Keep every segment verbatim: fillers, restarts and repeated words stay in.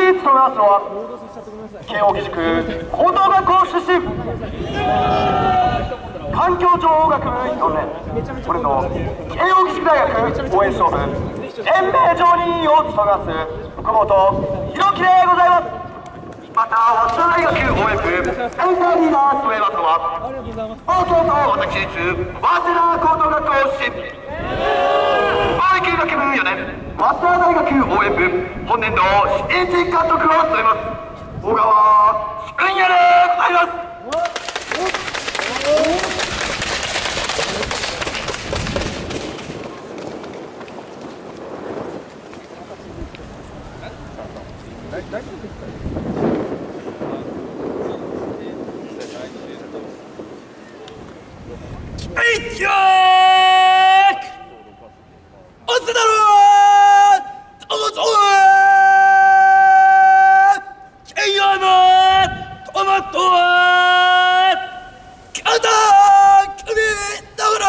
務めますのは慶應義塾高等学校出身環境情報学部よねんこれぞ慶應義塾大学応援勝負延命常任委員を務めます福本弘樹でございます。また早稲田大学応援部センターリーダーを務めますのは東京都私立早稲田高等学校出身貿易学部よねん早稲田大学応援部本年度新人監督を務めます小川俊也でございます。 一曲押すだろうどうぞ慶応のトマトは肩首だ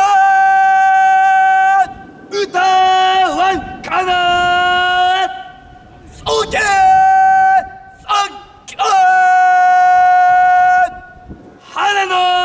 から歌わんかなそうけさっきの花の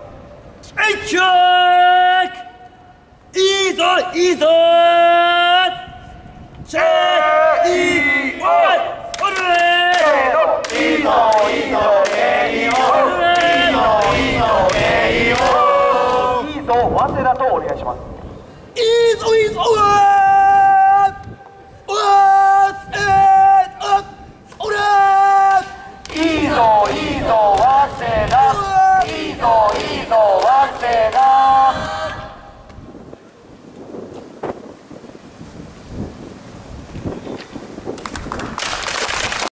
いいぞいいぞタートをお願いします。 Is is over!